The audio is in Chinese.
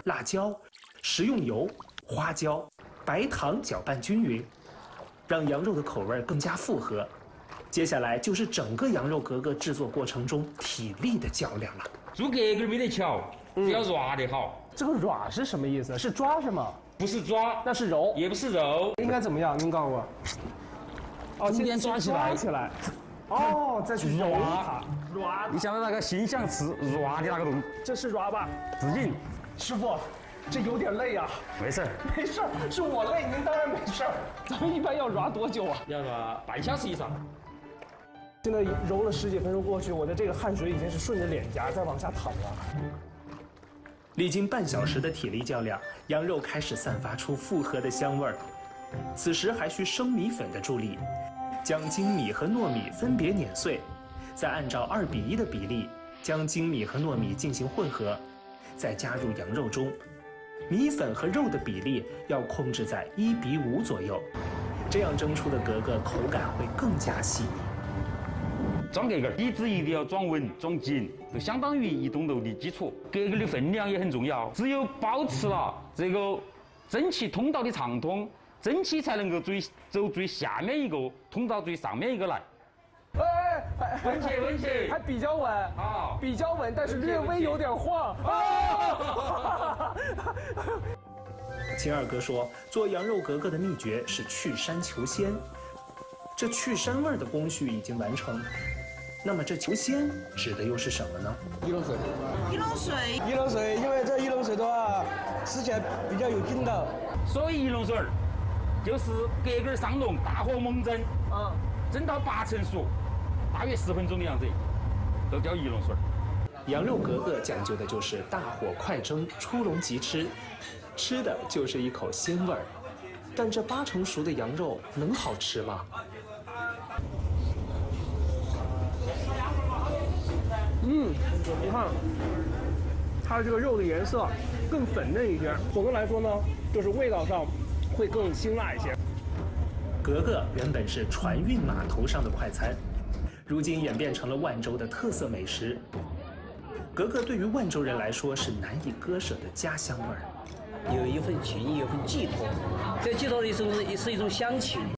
辣椒、食用油、花椒、白糖搅拌均匀，让羊肉的口味更加复合。接下来就是整个羊肉格格制作过程中体力的较量了。 做格格没得巧，只要抓得好。 这个软是什么意思？是抓是吗？ 不是抓， 那是揉， 也不是揉。 应该怎么样？您告诉我。哦， 先抓起来， 抓起来。哦，再去揉它。 软。你想到那个形象词“软”的那个东西？ 这是软吧？ 使劲。 师傅，这有点累啊。 没事， 没事，是我累，您当然没事。咱们一般要软多久啊？ 要软半小时以上。 现在揉了10几分钟过去，我的这个汗水已经是顺着脸颊再往下淌了。 历经半小时的体力较量，羊肉开始散发出复合的香味儿。此时还需生米粉的助力，将精米和糯米分别碾碎，再按照2:1的比例将精米和糯米进行混合，再加入羊肉中。米粉和肉的比例要控制在1:5左右，这样蒸出的格格口感会更加细腻。 装格格底子一定要装稳装紧，就相当于一栋楼的基础。格格的分量也很重要，只有保持了这个蒸汽通道的畅通，蒸汽才能够走最下面一个通到最上面一个来。稳起， 还比较稳， 好， 比较稳，但是略微有点晃。 秦二哥说，做羊肉格格的秘诀是去膻求鲜，这去膻味的工序已经完成。那么这求鲜指的又是什么呢？ 一笼水，因为这一笼水的话，吃起来比较有劲道。 所以一笼水就是格格上笼，大火猛蒸，蒸到8成熟，大约10分钟的样子，都叫一笼水。 羊肉格格讲究的就是大火快蒸，出笼即吃，吃的就是一口鲜味儿。但这8成熟的羊肉能好吃吗？ 你看，它这个肉的颜色更粉嫩一些。总的来说呢，就是味道上会更辛辣一些。 格格原本是船运码头上的快餐，如今演变成了万州的特色美食。格格对于万州人来说是难以割舍的家乡味儿， 有一份情谊，有一份寄托，这寄托的是一种乡情。